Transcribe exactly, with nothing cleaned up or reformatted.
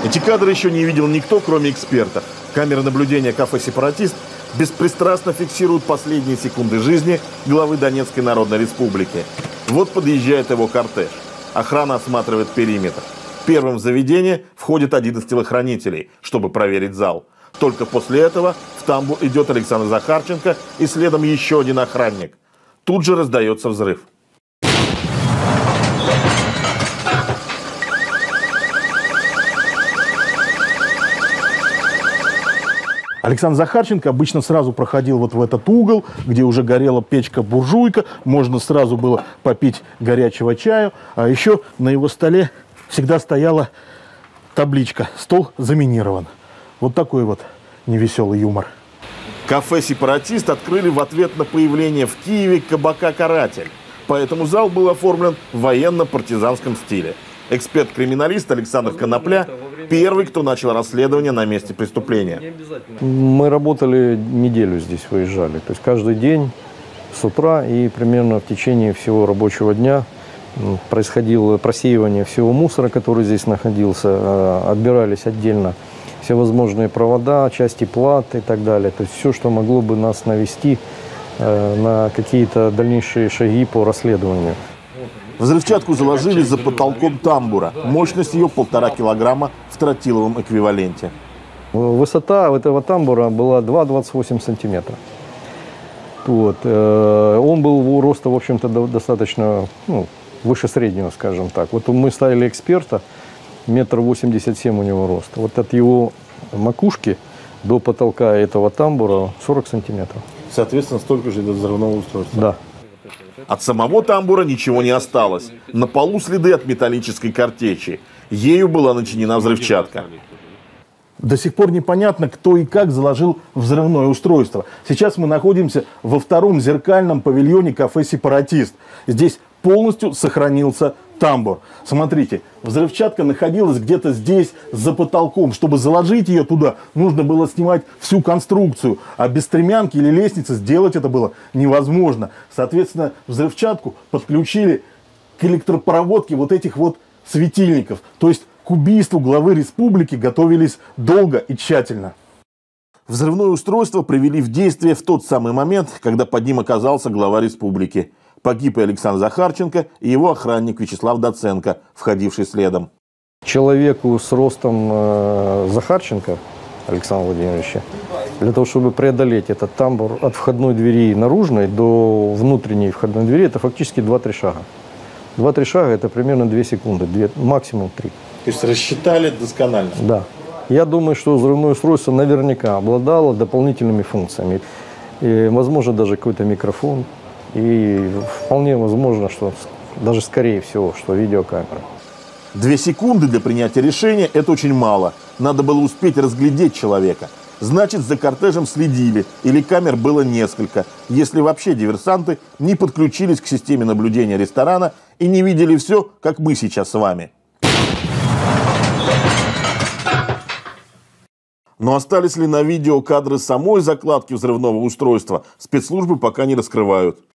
Эти кадры еще не видел никто, кроме экспертов. Камеры наблюдения кафе «Сепаратист» беспристрастно фиксируют последние секунды жизни главы Донецкой Народной Республики. Вот подъезжает его кортеж. Охрана осматривает периметр. Первым в заведение входит один из телохранителей, чтобы проверить зал. Только после этого в тамбур идет Александр Захарченко и следом еще один охранник. Тут же раздается взрыв. Александр Захарченко обычно сразу проходил вот в этот угол, где уже горела печка-буржуйка. Можно сразу было попить горячего чаю. А еще на его столе всегда стояла табличка «Стол заминирован». Вот такой вот невеселый юмор. Кафе «Сепаратист» открыли в ответ на появление в Киеве кабака «Каратель». Поэтому зал был оформлен в военно-партизанском стиле. Эксперт-криминалист Александр Конопля первый, кто начал расследование на месте преступления. Мы работали неделю здесь, выезжали. То есть каждый день с утра и примерно в течение всего рабочего дня происходило просеивание всего мусора, который здесь находился. Отбирались отдельно всевозможные провода, части плат и так далее. То есть все, что могло бы нас навести на какие-то дальнейшие шаги по расследованию. Взрывчатку заложили за потолком тамбура. Мощность ее полтора килограмма в тротиловом эквиваленте. Высота этого тамбура была два двадцать восемь сантиметра. Вот. Он был роста, в общем-то, достаточно ну, выше среднего, скажем так. Вот мы ставили эксперта, метр восемьдесят семь у него рост. Вот от его макушки до потолка этого тамбура сорок сантиметров. Соответственно, столько же до взрывного устройства. Да. От самого тамбура ничего не осталось. На полу следы от металлической картечи. Ею была начинена взрывчатка. До сих пор непонятно, кто и как заложил взрывное устройство. Сейчас мы находимся во втором зеркальном павильоне кафе «Сепаратист». Здесь полностью сохранился тамбур. Смотрите, взрывчатка находилась где-то здесь, за потолком. Чтобы заложить ее туда, нужно было снимать всю конструкцию. А без стремянки или лестницы сделать это было невозможно. Соответственно, взрывчатку подключили к электропроводке вот этих вот светильников. То есть к убийству главы республики готовились долго и тщательно. Взрывное устройство привели в действие в тот самый момент, когда под ним оказался глава республики. Погиб и Александр Захарченко, и его охранник Вячеслав Доценко, входивший следом. Человеку с ростом э, Захарченко, Александра Владимировича, для того, чтобы преодолеть этот тамбур от входной двери наружной до внутренней входной двери, это фактически два-три шага. два-три шага – это примерно две секунды, две, максимум три. То есть рассчитали досконально? Да. Я думаю, что взрывное устройство наверняка обладало дополнительными функциями. И, возможно, даже какой-то микрофон. И вполне возможно, что даже скорее всего, что видеокамера. Две секунды для принятия решения – это очень мало. Надо было успеть разглядеть человека. Значит, за кортежем следили, или камер было несколько, если вообще диверсанты не подключились к системе наблюдения ресторана и не видели все, как мы сейчас с вами. Но остались ли на видео кадры самой закладки взрывного устройства, спецслужбы пока не раскрывают.